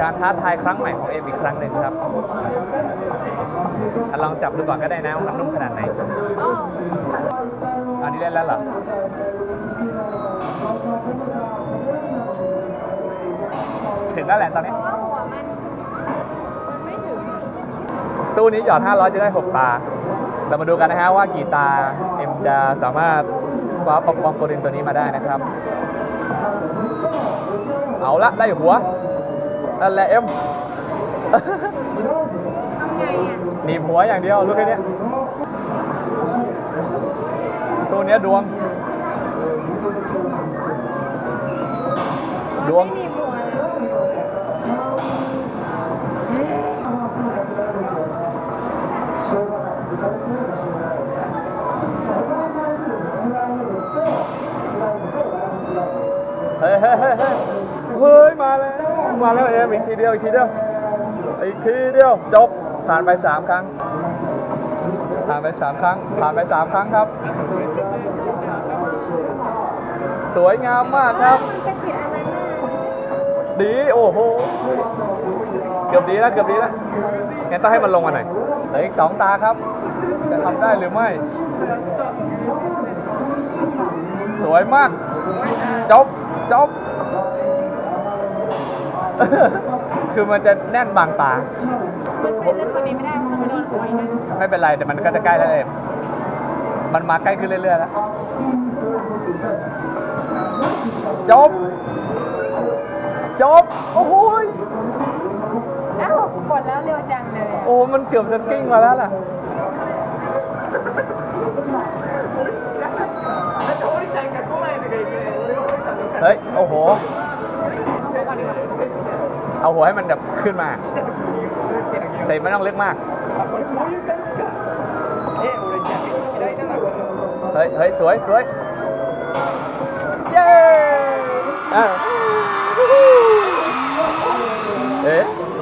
การท้าทายครั้งใหม่ของเอ็มอีกครั้งหนึ่งครับลองจับดูก่อนก็ได้นะว่ามันนุ่มขนาดไหนอันนี้เล่นแล้วเหรอถึงแล้วแหละตอนนี้ตู้นี้หยอด500จะได้6ตาเรามาดูกันนะฮะว่ากี่ตาเอ็มจะสามารถคว้าป๊อปคอร์นโกลเด้นตัวนี้มาได้นะครับเอาละได้หัวนั่นแหละเอ็มหนีบหัวอย่างเดียวรู้แค่นี้ตัวนี้ดวงเฮ้ยมาแล้วเอ็มอีกทีเดียวจบผ่านไป3 ครั้งครับสวยงามมากครับดีโอ้โหเกือบดีแล้วงั้นต้องให้มันลงมาหน่อยเหลืออีก2 ตาครับจะทำได้หรือไม่สวยมากจบคือมันจะแน่นบางตาไม่เป็นไรแต่มันก็จะใกล้แล้วเองมันมาใกล้ขึ้นเรื่อยๆแล้วจบโอ้โหหมดแล้วเร็วจังเลยโอ้มันเกือบจะกิ้งมาแล้วล่ะเฮ้ยโอ้โหเอาหัวให้มันแบบขึ้นมาแต่ไม่ต้องเล็กมากเฮ้ยสวยเย้